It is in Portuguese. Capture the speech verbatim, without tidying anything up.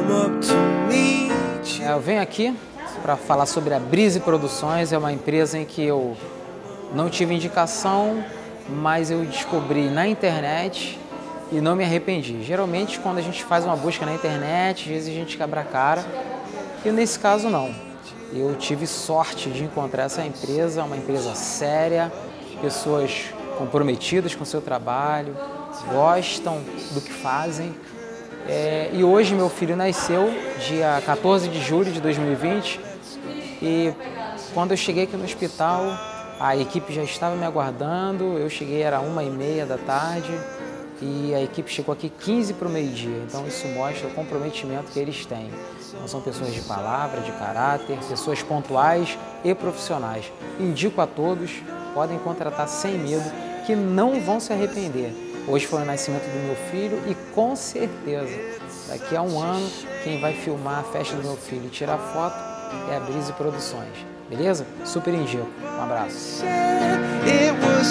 É, eu venho aqui para falar sobre a Brise Produções. É uma empresa em que eu não tive indicação, mas eu descobri na internet e não me arrependi. Geralmente, quando a gente faz uma busca na internet, às vezes a gente quebra a cara, e nesse caso não. Eu tive sorte de encontrar essa empresa, uma empresa séria, pessoas comprometidas com o seu trabalho, gostam do que fazem. É, e hoje meu filho nasceu, dia quatorze de julho de dois mil e vinte, e quando eu cheguei aqui no hospital, a equipe já estava me aguardando. Eu cheguei, era uma e meia da tarde, e a equipe chegou aqui quinze para o meio-dia. Então isso mostra o comprometimento que eles têm. Então, são pessoas de palavra, de caráter, pessoas pontuais e profissionais. Indico a todos, podem contratar sem medo, que não vão se arrepender. Hoje foi o nascimento do meu filho e com certeza, daqui a um ano, quem vai filmar a festa do meu filho e tirar foto é a Brise Produções. Beleza? Super indico. Um abraço.